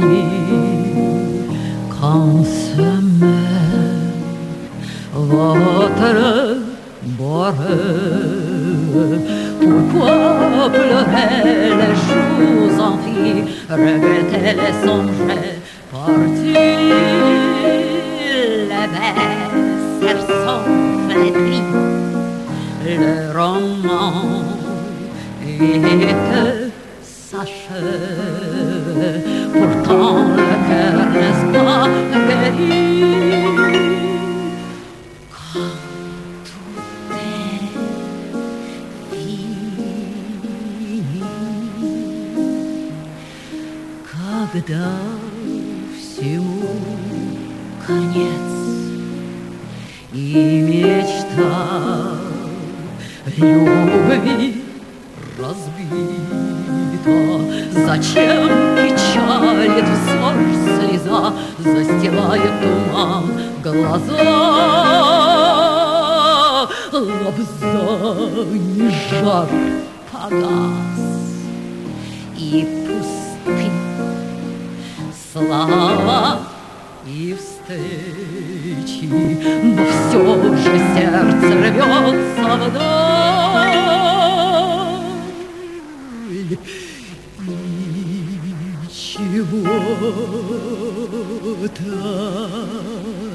nuit, quand se meurt votre bonheur. Pourquoi pleurer les jours en vie, regretter les songes partis? Les bercers sont flétris, le roman vite s'achève. Pourtant le cœur n'est pas guéri. Quand tout est fini, когда всему конец и мечта любви разбита, зачем печалит взор слеза, застилает туман глаза? Лобзаний жар погас, и пусты слова и встречи, но все же сердце рвется вдаль. Чего так